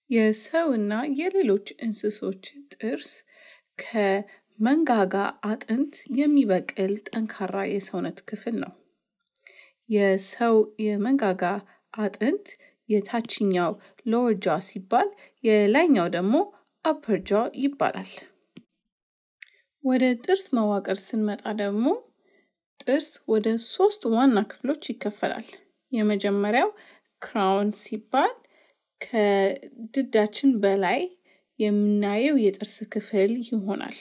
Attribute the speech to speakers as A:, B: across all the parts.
A: የሰውና የሌሎች እንስሶች ጥርስ ከመንጋጋ አጥንት የሚበቅል ጠንካራ የሰውነት ክፍል ነው። የሰው የመንጋጋ አጥንት የታችኛው lower jaw ሲባል የላይኛው ደግሞ upper jaw ይባላል። ወደ ጥርስ መዋቅር ስንመጣ ደግሞ ጥርስ ወደ 3 ዋና ክፍሎች ይከፈላል። የመጀመሪያው ክራውን ሲባል ከድዳችን በላይ የምናየው የጥርስ ክፍል ይሆናል።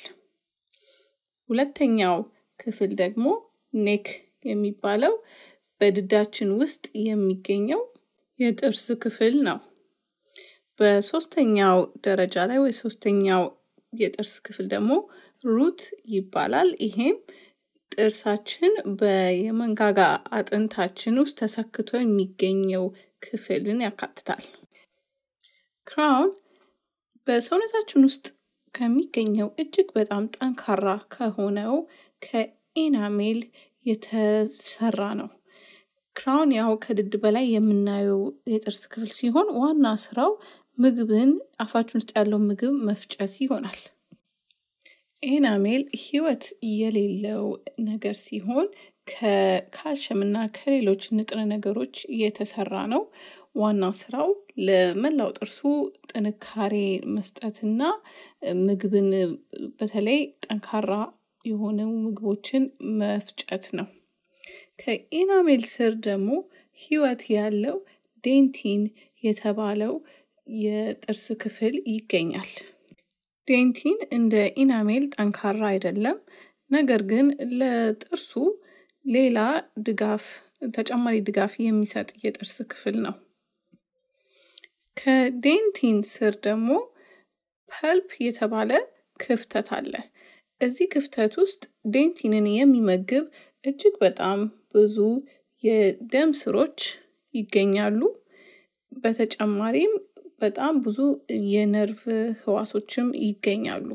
A: ሁለተኛው ክፍል ደግሞ ኔክ የሚባለው በድዳችን ውስጥ የሚገኘው የጥርስ ክፍል ነው። በሶስተኛው ደረጃ ላይ ወይ ሶስተኛው የጥርስ ክፍል ደግሞ ሩት ይባላል። ይሄም ጥርሳችን በየመንጋጋ አጥንታችን ውስጥ ተሰክቶ የሚገኘው ክፍልን ያካትታል። ክራውን በሰውነታችን ውስጥ ከሚገኘው እጅግ በጣም ጠንካራ ከሆነው ከኤናሜል የተሰራ ነው። ክራውን ያው ከድድ በላይ የምናየው የጥርስ ክፍል ሲሆን ዋና ስራው ምግብን አፋችን ውስጥ ያለው ምግብ መፍጨት ይሆናል። ኤናሜል ህይወት የሌለው ነገር ሲሆን ከካልሽየምና ከሌሎች ንጥረ ነገሮች የተሰራ ነው። ዋና ስራው ለመላው ጥርሱ ጥንካሬ መስጠትና ምግብን በተለይ ጠንካራ የሆኑ ምግቦችን መፍጨት ነው። ከኤናሜል ስር ደግሞ ህይወት ያለው ዴንቲን የተባለው የጥርስ ክፍል ይገኛል። ዴንቲን እንደ ኢናሜል ጠንካራ አይደለም፣ ነገር ግን ለጥርሱ ሌላ ድጋፍ ተጨማሪ ድጋፍ የሚሰጥ የጥርስ ክፍል ነው። ከዴንቲን ስር ደግሞ ፐልፕ የተባለ ክፍተት አለ። እዚህ ክፍተት ውስጥ ዴንቲንን የሚመግብ እጅግ በጣም ብዙ የደም ስሮች ይገኛሉ። በተጨማሪም በጣም ብዙ የነርቭ ህዋሶችም ይገኛሉ።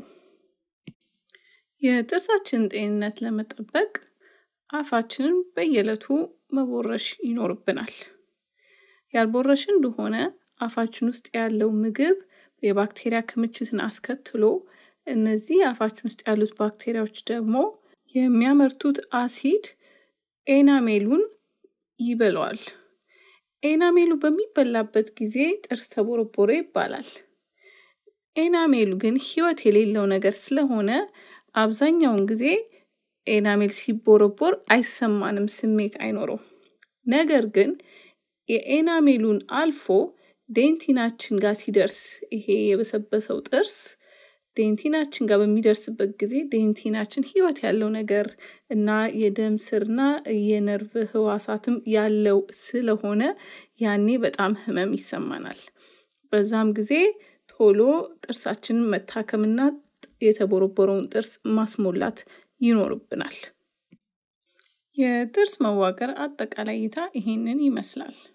A: የጥርሳችን ጤንነት ለመጠበቅ አፋችንን በየዕለቱ መቦረሽ ይኖርብናል። ያልቦረሽን እንደሆነ አፋችን ውስጥ ያለው ምግብ የባክቴሪያ ክምችትን አስከትሎ እነዚህ አፋችን ውስጥ ያሉት ባክቴሪያዎች ደግሞ የሚያመርቱት አሲድ ኤናሜሉን ይበላዋል። ኤናሜሉ በሚበላበት ጊዜ ጥርስ ተቦረቦረ ይባላል። ኤናሜሉ ግን ህይወት የሌለው ነገር ስለሆነ አብዛኛውን ጊዜ ኤናሜል ሲቦረቦር አይሰማንም፣ ስሜት አይኖረውም። ነገር ግን የኤናሜሉን አልፎ ዴንቲናችን ጋር ሲደርስ ይሄ የበሰበሰው ጥርስ ዴንቲናችን ጋር በሚደርስበት ጊዜ ዴንቲናችን ህይወት ያለው ነገር እና የደም ስርና የነርቭ ህዋሳትም ያለው ስለሆነ ያኔ በጣም ህመም ይሰማናል። በዛም ጊዜ ቶሎ ጥርሳችንን መታከምና የተቦረቦረውን ጥርስ ማስሞላት ይኖርብናል። የጥርስ መዋቅር አጠቃላይ እይታ ይሄንን ይመስላል።